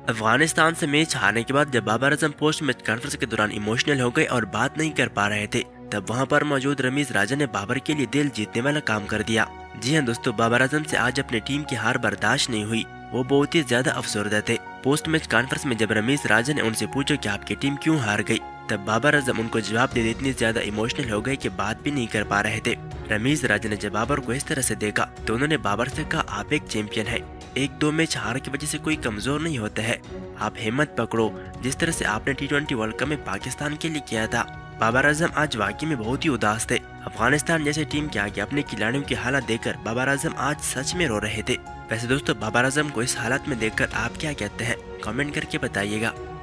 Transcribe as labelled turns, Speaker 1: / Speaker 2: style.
Speaker 1: अफगानिस्तान से मैच हारने के बाद जब Babar Azam post match conference के दौरान इमोशनल हो गए और बात नहीं कर पा रहे थे, तब वहां पर मौजूद रमीज राजा ने बाबर के लिए दिल जीतने वाला काम कर दिया। जी हाँ दोस्तों, बाबर आजम से आज अपनी टीम की हार बर्दाश्त नहीं हुई। वो बहुत ही ज्यादा अफसरदा थे। पोस्ट मैच कॉन्फ्रेंस में जब रमीज राजा ने उनसे पूछा कि आपकी टीम क्यों हार गई, तब बाबर आजम उनको जवाब देते इतनी ज्यादा इमोशनल हो गए कि बात भी नहीं कर पा रहे थे। रमीज राजा ने जब बाबर को इस तरह से देखा तो उन्होंने बाबर से कहा, आप एक चैंपियन है, एक दो मैच हार की वजह से कोई कमजोर नहीं होता है, आप हिम्मत पकड़ो, जिस तरह से आपने T20 वर्ल्ड कप में पाकिस्तान के लिए किया था। बाबर आजम आज वाकई में बहुत ही उदास थे। अफगानिस्तान जैसे टीम के आगे अपने खिलाड़ियों की हालत देखकर बाबर आजम आज सच में रो रहे थे। वैसे दोस्तों, बाबर आजम को इस हालत में देखकर आप क्या कहते हैं, कमेंट करके बताइएगा।